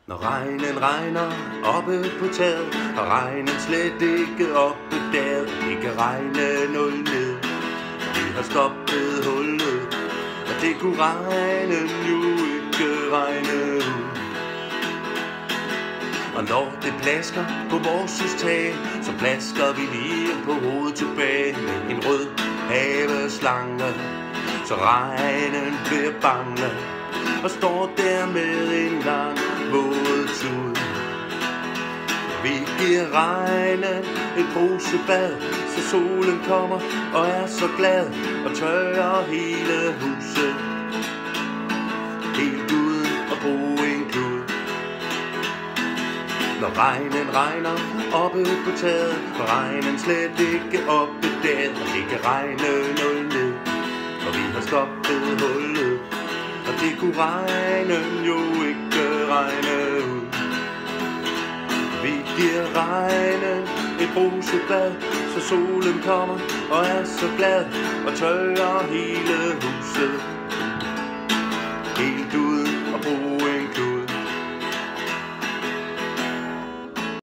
Når regnen regner oppe på taget, og regnen slet ikke opdaget. Det kan regne 0 ned, og vi har stoppet hullet, og det kunne regnen jo ikke regne ud. Og når det plasker på vores tag, så plasker vi lige på hovedet tilbage med en rød haveslange, så regnen bliver bange og står der med en lang våd tud. Vi giver regnen et brusebad, så solen kommer og er så glad og tørrer hele huset, helt uden at bruge en klud. Når regnen regner oppe på taget, og regnen slet ikke opdaget, og det kan regne 0 ned, og vi har stoppet hullet, og det kunne regnen jo ikke regne ud. Vi giver regnen et brusebad, så solen kommer og er så glad og tørrer hele huset, helt uden